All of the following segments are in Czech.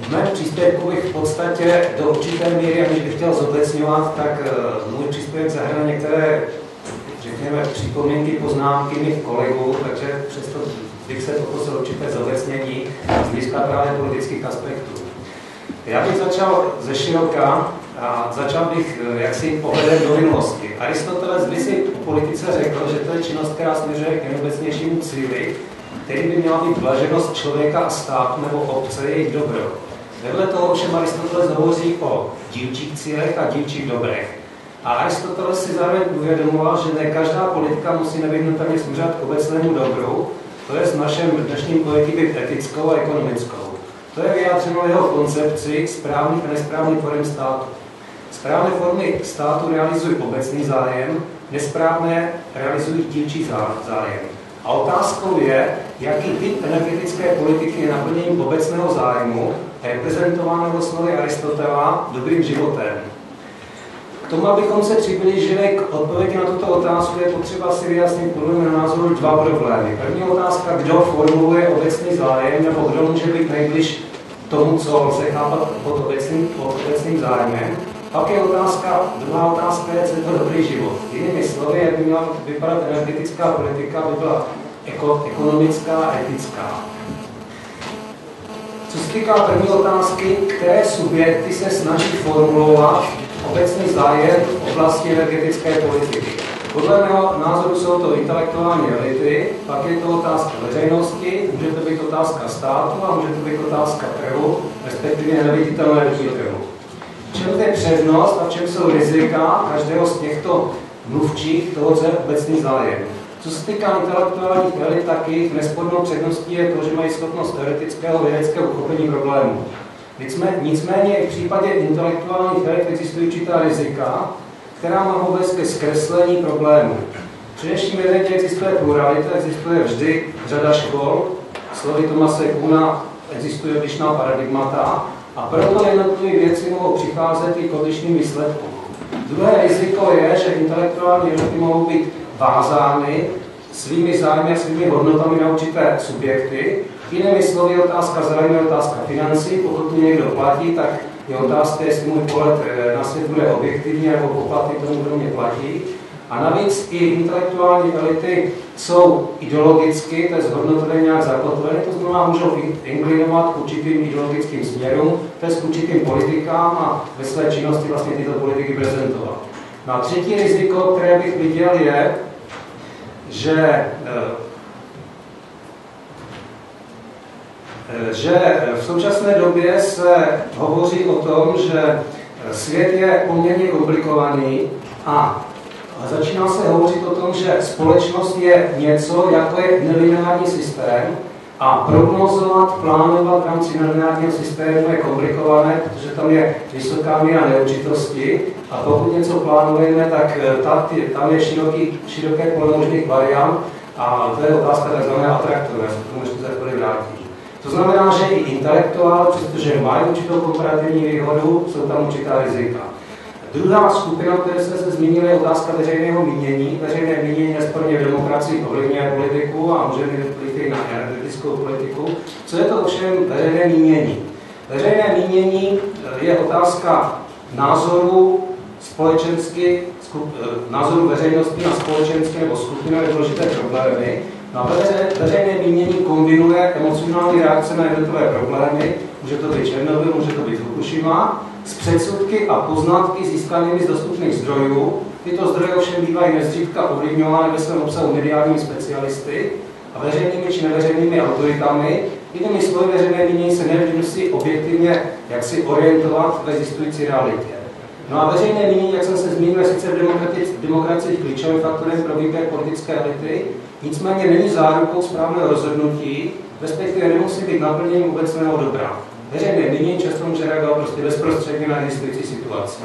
V mém příspěvku bych v podstatě do určité míry, aniž bych chtěl zobecňovat, tak můj příspěvek zahrne některé, řekněme, připomínky, poznámky mých kolegů, takže přesto bych se pokusil určité zobecnění z hlediska právě politických aspektů. Já bych začal ze široka a začal bych jaksi pohledem do minulosti. Aristoteles by si o politice řekl, že to je činnost, která směřuje k nejobecnějšímu cíli, který by měla být blaženost člověka a státu nebo obce, jejich dobro. Vedle toho ovšem Aristoteles hovoří o dílčích cílech a dílčích dobrech. A Aristoteles si zároveň uvědomoval, že ne každá politika musí nevyhnutelně směřovat k obecnému dobru, to je s našem dnešním pojetí být etickou a ekonomickou. To je vyjádřeno jeho koncepci správných a nesprávných forem státu. Správné formy státu realizují obecný zájem, nesprávné realizují dílčí zájem. A otázkou je, jaký typ energetické politiky je naplněním obecného zájmu, reprezentovaného slovy Aristotela dobrým životem. K tomu, abychom se přiblížili k odpovědi na tuto otázku, je potřeba si vyjasnit podle mého názoru dva problémy. První otázka, kdo formuluje obecný zájem, nebo kdo může být nejbliž tomu, co lze chápat pod obecným zájmem. Pak je druhá otázka je, co je to dobrý život. Jinými slovy, jak by měla vypadat energetická politika, by byla ekonomická a etická. Co se týká první otázky, které subjekty se snaží formulovat obecný zájem v oblasti energetické politiky. Podle mého názoru jsou to intelektuální elity, pak je to otázka veřejnosti, může to být otázka státu a může to být otázka trhu, respektive neviditelného trhu. V čem je přednost a v čem jsou rizika každého z těchto mluvčích, toho, co je obecný zájem. Co se týká intelektuálních elit, tak jejich nespornou předností je to, že mají schopnost teoretického vědeckého uchopení problému. Nicméně i v případě intelektuálních elit existují určitá rizika, která mohou vést ke zkreslení problému. Především ve vědě existuje pluralita, existuje vždy řada škol, slovy Thomase Kuhna existuje odlišná paradigmata a proto jednotlivé věci mohou přicházet i k odlišným výsledkům. Druhé riziko je, že intelektuální elity mohou být vázány svými zájmy a svými hodnotami na určité subjekty. Jinými slovy, otázka zájmu je otázka financí. Pokud tu někdo platí, tak je otázka, jestli můj pohled na svět bude objektivní nebo poplatný tomu, kdo mě platí. A navíc i intelektuální elity jsou ideologicky, to je zhodnocené nějak zakotvené, to znamená, můžou inklinovat k určitým ideologickým směrům, to je k určitým politikám a ve své činnosti vlastně tyto politiky prezentovat. No a třetí riziko, které bych viděl, je, že v současné době se hovoří o tom, že svět je poměrně komplikovaný a začíná se hovořit o tom, že společnost je něco, jako je nelineární systém a prognozovat, plánovat v rámci nelineárního systému je komplikované, protože tam je vysoká míra neurčitosti a pokud něco plánujeme, tak tam je široké pole možných variant a to je otázka tzv. Atraktorné, se k tomu ještě za chvíli vrátí. To znamená, že i intelektuál, přestože mají určitou komparativní výhodu, jsou tam určitá rizika. Druhá skupina, které jsme se zmínili, je otázka veřejného mínění. Veřejné mínění nesporně v demokracii ovlivňuje politiku a může mít vliv i na energetickou politiku. Co je to ovšem veřejné mínění? Veřejné mínění je otázka názoru názoru veřejnosti na společenské nebo skupinové důležité problémy. No, veřejné mínění kombinuje emocionální reakce na jednotlivé problémy, může to být Černobyl, může to být Fukushima, s předsudky a poznatky získanými z dostupných zdrojů. Tyto zdroje ovšem bývají nezdřídka ovlivňovány ve svém obsahu mediálními specialisty a veřejnými či neveřejnými autoritami. Jinými slovy, veřejné mínění se nevždy musí objektivně jaksi orientovat v existující realitě. No a veřejné mínění, jak jsem se zmínil, je sice v demokracii klíčovým faktorem pro výběr politické elity, nicméně není zárukou správného rozhodnutí, respektive nemusí být naplněním obecného dobra. Veřejné mínění často může reagovat prostě bezprostředně na existující situaci.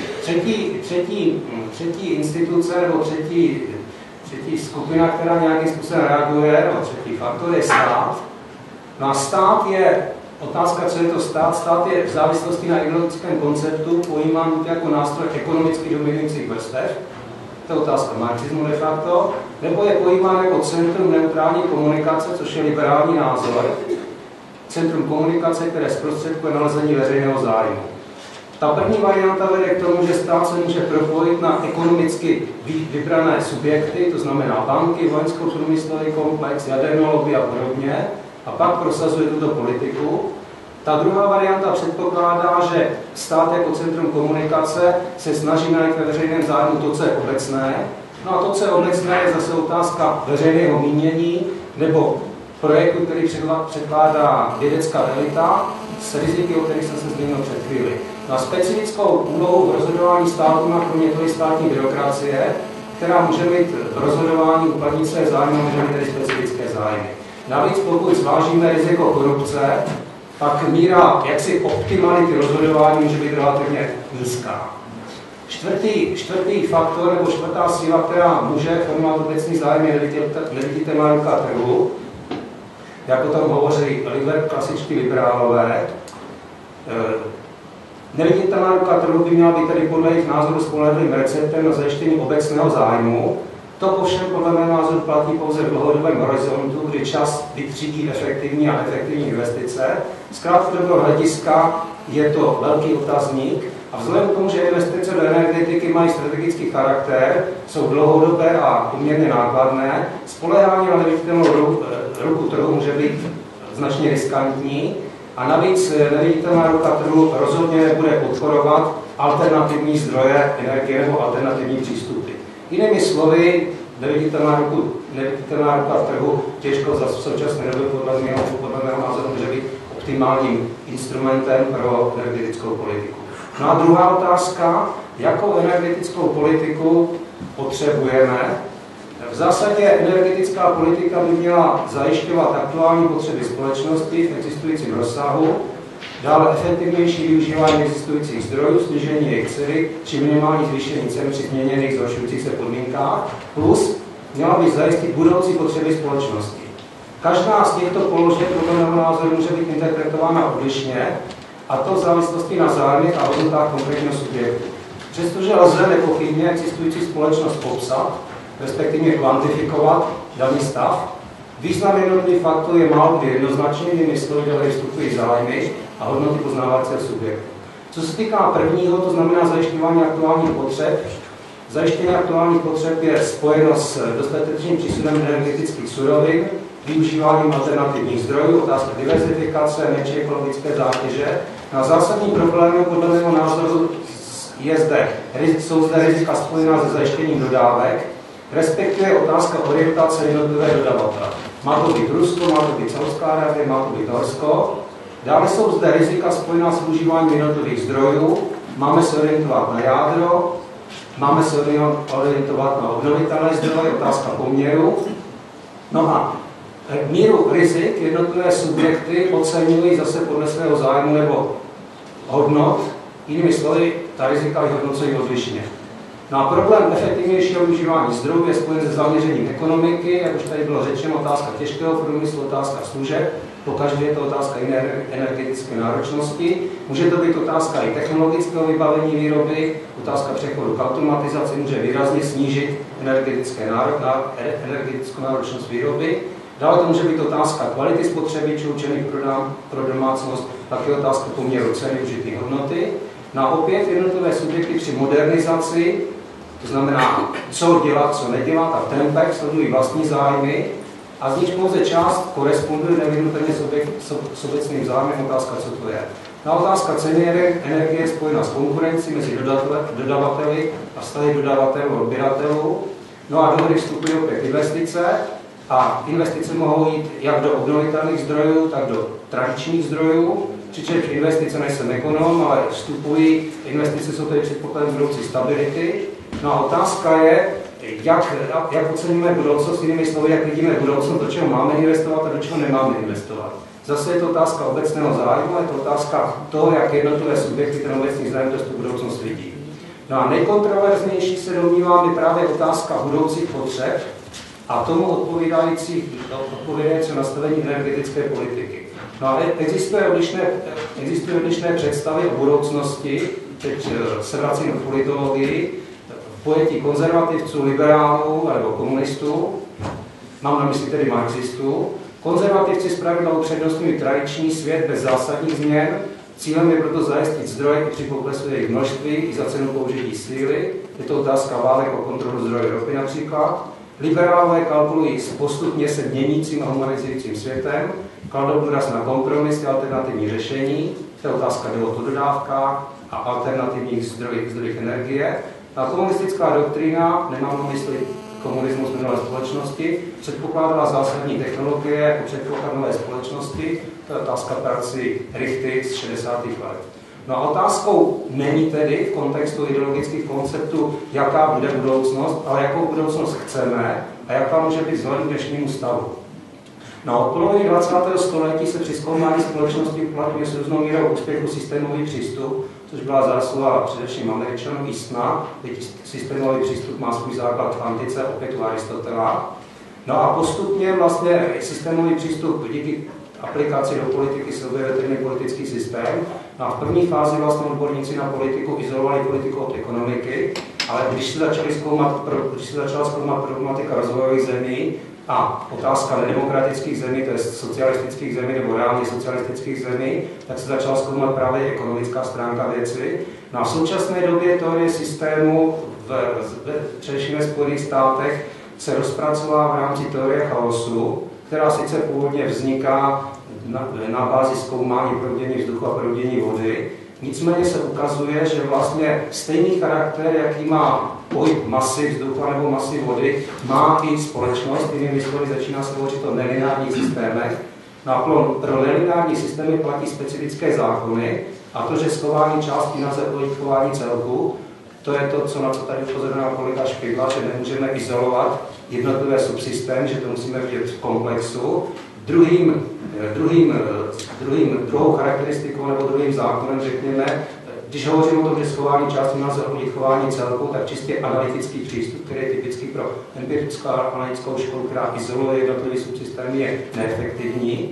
Třetí instituce nebo třetí skupina, která nějakým způsobem reaguje, nebo třetí faktor je stát. No a stát je otázka, co je to stát. Stát je v závislosti na ideologickém konceptu pojímán jako nástroj ekonomicky dominujících vrstev. To je otázka marxismu de facto. Nebo je pojímán jako centrum neutrální komunikace, což je liberální názor. centrum komunikace, které zprostředkuje nalezení veřejného zájmu. Ta první varianta vede k tomu, že stát se může propojit na ekonomicky vybrané subjekty, to znamená banky, vojensko-průmyslový komplex, jadernou lobby a podobně, a pak prosazuje tuto politiku. Ta druhá varianta předpokládá, že stát jako centrum komunikace se snaží najít ve veřejném zájmu to, co je obecné. No a to, co je obecné, je zase otázka veřejného mínění nebo projektu, který předkládá vědecká elita s riziky, o kterých jsem se zmínil před chvíli. Na specifickou úlohu v rozhodování státu má kromě toho státní byrokracie, která může mít v rozhodování uplatnit své zájmy, může mít tedy specifické zájmy. Navíc pokud zvážíme riziko korupce, pak míra jaksi optimality rozhodování může být relativně nízká. Čtvrtý faktor nebo čtvrtá síla, která může formovat obecný zájem, je neviditelná ruka trhu. Jak o tom hovoří klasičtí liberálové. Neviditelná ruka trhu by měla být tedy podle jejich názoru spolehlivým receptem na zajištění obecného zájmu. To ovšem podle mého názoru platí pouze v dlouhodobém horizontu, kdy čas vytřídí efektivní a efektivní investice. Z krátkodobého hlediska je to velký otazník a vzhledem k tomu, že investice do energetiky mají strategický charakter, jsou dlouhodobé a poměrně nákladné, spoléhání na neviditelnou ruku trhu může být značně riskantní a navíc neviditelná ruka trhu rozhodně nebude podporovat alternativní zdroje energie nebo alternativní přístupy. Jinými slovy, neviditelná ruka v trhu těžko v současné době podle mého názoru může být optimálním instrumentem pro energetickou politiku. No a druhá otázka, jakou energetickou politiku potřebujeme? V zásadě energetická politika by měla zajišťovat aktuální potřeby společnosti v existujícím rozsahu, dále efektivnější využívání existujících zdrojů, snížení jejich ceny či minimální zvýšení cen při změněných zhoršujících se podmínkách, plus měla by zajistit budoucí potřeby společnosti. Každá z těchto položek podle mého názoru může být interpretována odlišně, a to v závislosti na zájmech a hodnotách konkrétního subjektu. Přestože lze nepochybně existující společnost popsat, respektive kvantifikovat daný stav, význam jednotlivých faktů je málo kdy jednoznačný, jinými slovy dále vstupují zájmy a hodnoty poznávacího subjektu. Co se týká prvního, to znamená zajišťování aktuálních potřeb, zajištění aktuálních potřeb je spojeno s dostatečným přísudem energetických surovin, využíváním alternativních zdrojů, otázka diverzifikace, menší ekologické zátěže. Na zásadní problémy podle mého názoru jsou zde rizika spojená se zajištěním dodávek, respektive otázka orientace jednotlivé dodavatele. Má to být Rusko, má to být Saudská Arábie, má to být Norsko. Dále jsou zde rizika spojená s využíváním jednotlivých zdrojů. Máme se orientovat na jádro, máme se orientovat na obnovitelné zdroje, otázka poměru. No a míru rizik jednotlivé subjekty oceňují zase podle svého zájmu nebo hodnot. Jinými slovy, ta rizika vyhodnocují odlišně. No a problém efektivnějšího využívání zdrojů je spojen se zaměřením ekonomiky, jak už tady bylo řečeno, otázka těžkého průmyslu, otázka služeb, pokaždé je to otázka energetické náročnosti, může to být otázka i technologického vybavení výroby, otázka přechodu k automatizaci může výrazně snížit energetickou náročnost výroby. Dále to může být otázka kvality spotřebičů určených pro domácnost, tak je otázka poměru ceny užitý hodnoty. No a opět jednotlivé subjekty při modernizaci, to znamená, co dělat, co nedělat, a v tempech sledují vlastní zájmy a z nich pouze část koresponduje nevyhnutelně s obecným zájmem, otázka, co to je. Na otázka ceny energie je spojena s konkurencí mezi dodavateli a vztahy dodavatelů a odběratelů. No a do hry vstupují opět investice a investice mohou jít jak do obnovitelných zdrojů, tak do tradičních zdrojů. Přičemž investice nejsem ekonom, ale vstupují, investice jsou tady předpokladem budoucí stability. No a otázka je, jak oceníme budoucnost, jinými slovy, jak vidíme budoucnost, do čeho máme investovat a do čeho nemáme investovat. Zase je to otázka obecného zájmu, je to otázka toho, jak jednotlivé subjekty ten obecný zájem tu budoucnost vidí. No a nejkontroverznější se domnívám je právě otázka budoucích potřeb a tomu odpovídající nastavení energetické politiky. No a existují odlišné představy o budoucnosti, teď se vracím k politologii, v pojetí konzervativců, liberálů nebo komunistů, mám na mysli tedy marxistů, Konzervativci zpravidla upřednostňují tradiční svět bez zásadních změn. Cílem je proto zajistit zdroje i při poklesu jejich množství i za cenu použití síly. Je to otázka válek o kontrolu zdrojů ropy například. Liberálové kalkulují s postupně se měnícím a humanizujícím světem, kladou důraz na kompromis a alternativní řešení. To je otázka o dodávkách a alternativních zdrojích energie. A komunistická doktrína, nemám na mysli komunismus minulé společnosti, předpokládala zásadní technologie jako předpoklad nové společnosti. To je otázka praxi Richty z 60. let. No a otázkou není tedy v kontextu ideologických konceptů, jaká bude budoucnost, ale jakou budoucnost chceme a jaká může být vzhledem k dnešnímu stavu. No, od poloviny 20. století se při zkoumání společnosti uplatňuje s různou mírou úspěchu systémový přístup, což byla zásluha především Američanů Eastona, teď systémový přístup má svůj základ v antice, opět u Aristotela. No a postupně vlastně systémový přístup díky aplikaci do politiky se objevuje termín politický systém. No a v první fázi vlastně odborníci na politiku izolovali politiku od ekonomiky, ale když se začala zkoumat problematika rozvojových zemí a otázka nedemokratických zemí, to je socialistických zemí nebo reálně socialistických zemí, tak se začala zkoumat právě ekonomická stránka věci. No a v současné době teorie systému především ve Spojených státech se rozpracová v rámci teorie chaosu, která sice původně vzniká na bázi zkoumání proudění vzduchu a proudění vody, nicméně se ukazuje, že vlastně stejný charakter, jaký má pohyb masy vzduchu nebo masy vody, má i společnost, jinými slovy začíná se hovořit o nelineárních systémech. No a pro nelineární systémy platí specifické zákony a to, že schování částí na chování celku, to je to, co na to tady upozorňoval kolega Špidla, že nemůžeme izolovat jednotlivé subsystémy, že to musíme vidět v komplexu. Druhou charakteristikou nebo druhým zákonem, řekněme, když hovořím o tom, že schování částí má zahodit chování celku, tak čistě analytický přístup, který je typický pro empirickou analytickou školu, která izoluje jednotlivé subsystémy, je neefektivní.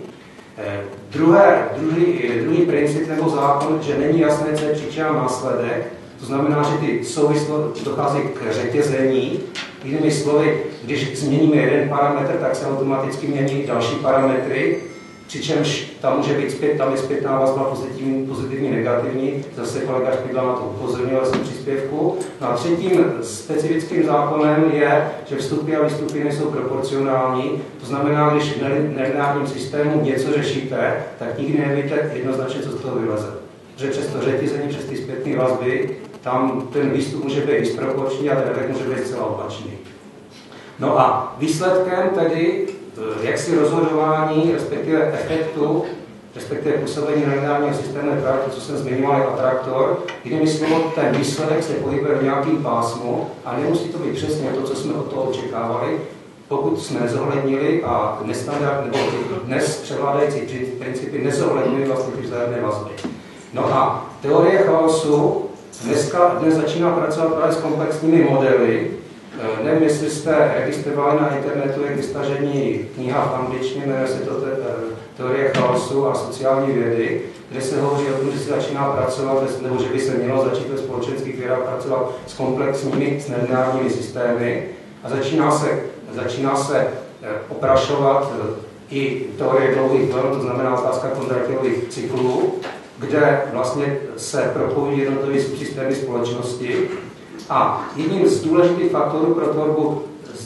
Druhý princip nebo zákon, že není jasné, co je příčina a následek, to znamená, že ty souvislosti dochází k řetězení. Jinými slovy, když změníme jeden parametr, tak se automaticky mění další parametry, přičemž tam může být tam je zpětná vazba pozitivní, negativní. Zase kolega Špidla na to upozornil v svém příspěvku. No a třetím specifickým zákonem je, že vstupy a výstupy nejsou proporcionální. To znamená, když v nelineárním systému něco řešíte, tak nikdy nevíte jednoznačně, co z toho vyleze. Že přes to řetězení, přes ty zpětné vazby, tam ten výstup může být disproporční a ten efekt může být zcela opačný. No a výsledkem tedy jaksi rozhodování, respektive efektu, respektive působení nelineárního systému je právě to, co jsem zmiňoval jako atraktor. Jinými slovy, ten výsledek se pohybuje v nějakém pásmu a nemusí to být přesně to, co jsme od toho očekávali, pokud jsme nezohlednili a dnes převládající principy nezohlednili vlastně ty vzájemné vazby. No a teorie chaosu dnes začíná pracovat právě s komplexními modely. Nevím, jestli jste registrovali na internetu, je k vystažení kniha v angličtině, jmenuje se to Teorie chaosu a sociální vědy, kde se hovoří o tom, že se začíná pracovat, nebo že by se mělo začít ve společenských vědách pracovat s komplexními, s nelineárními systémy a začíná se oprašovat i teorie dlouhých vln, to znamená otázka Kondratiových cyklů, kde vlastně se propojují jednotlivé subsystémy společnosti. A jedním z důležitých faktorů pro tvorbu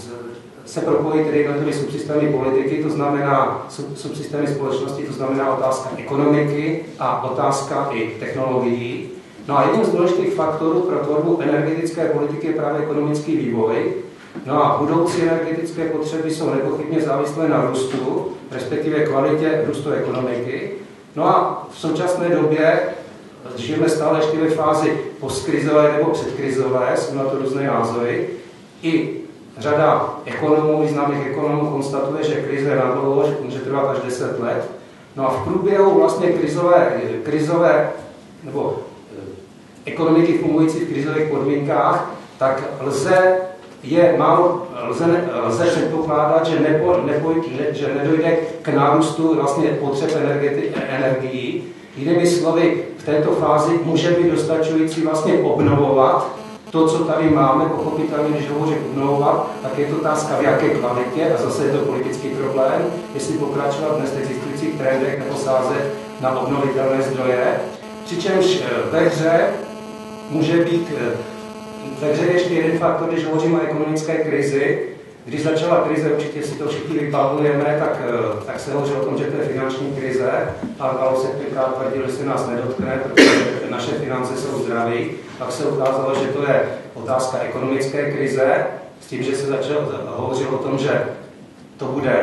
se propojí tedy jednotlivé subsystémy politiky, to znamená subsystémy společnosti, to znamená otázka ekonomiky a otázka i technologií. No a jedním z důležitých faktorů pro tvorbu energetické politiky je právě ekonomický vývoj. No a budoucí energetické potřeby jsou nepochybně závislé na růstu, respektive kvalitě růstu ekonomiky. No a v současné době žijeme stále ještě ve fázi postkrizové nebo předkrizové, jsou na to různé názory. I řada ekonomů, významných ekonomů konstatuje, že krize je nadlouho, že může trvat až 10 let. No a v průběhu vlastně krizové nebo ekonomiky fungující v krizových podmínkách, tak lze předpokládat, že nedojde k nárůstu vlastně potřeb energií. Jinými slovy, v této fázi může být dostačující vlastně obnovovat to, co tady máme, pochopitelně, když hovořím obnovovat, tak je to otázka v jaké kvalitě, a zase je to politický problém, jestli pokračovat v dnes existujících trendech nebo sázet na obnovitelné zdroje. Přičemž ve hře může být, ve hře ještě jeden faktor, když hovořím o ekonomické krizi. Když začala krize, určitě si to všichni vybavujeme, tak se hovoří o tom, že to je finanční krize. Pan Kalousek tenkrát tvrdil, že se nás nedotkne, protože naše finance jsou zdraví. Pak se ukázalo, že to je otázka ekonomické krize, s tím, že se začalo hovořit o tom, že to bude,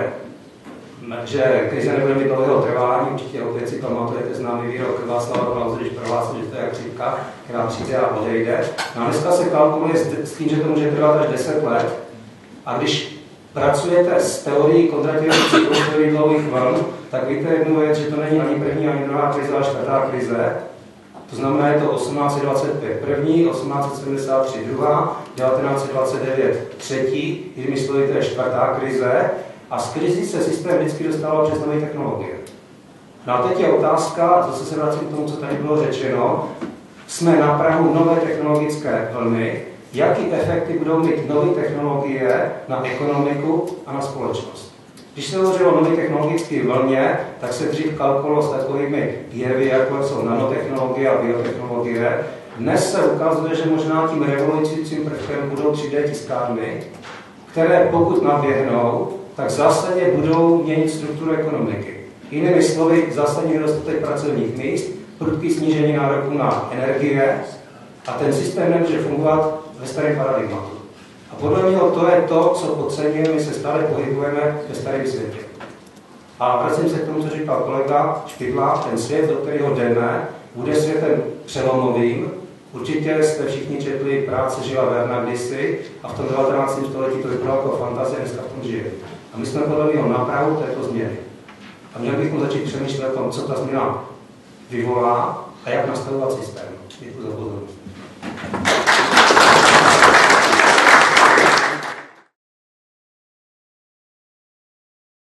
že krize nebude mít dlouhého trvání. Určitě opět si pamatujete známý výrok Václava Klause, když prohlásil, že to je jak chřipka, která přijde a odejde. No a dneska se kalkuluje s tím, že to může trvat až 10 let. A když pracujete s teorií kontrativních cyklů, teorií dlouhých vln, tak víte jednu věc, že to není ani první, ani druhá krize, ale čtvrtá krize. To znamená, je to 1825 první, 1873 druhá, 1929 třetí, jinými slovy, to je čtvrtá krize. A z krizí se systém vždycky dostával přes nové technologie. No a teď je otázka, zase se vracím k tomu, co tady bylo řečeno, jsme na prahu nové technologické vlny, jaký efekty budou mít nové technologie na ekonomiku a na společnost. Když se hovořilo o nové technologické vlně, tak se dřív kalkulovalo s takovými jevy, jako jsou nanotechnologie a biotechnologie. Dnes se ukazuje, že možná tím revolucujícím prvkem budou 3D tiskárny, které pokud naběhnou, tak zásadně budou měnit strukturu ekonomiky. Jinými slovy, zásadní nedostatek pracovních míst, prudký snížení nároků na energie a ten systém nemůže fungovat ve starém paradigmatu. A podle mě to je to, co podceňujeme, my se stále pohybujeme ve starém světě. A vracím se k tomu, co říkal kolega Špidla, ten svět, do kterého jdeme, bude světem přelomovým. Určitě jste všichni četli práce Žila Verna kdysi a v tom 19. století to vypadalo jako fantazie, dneska v tom žije. A my jsme podle něho na prahu této změny. A měli bychom začít přemýšlet o tom, co ta změna vyvolá a jak nastavovat systém. Děkuji za pozornost.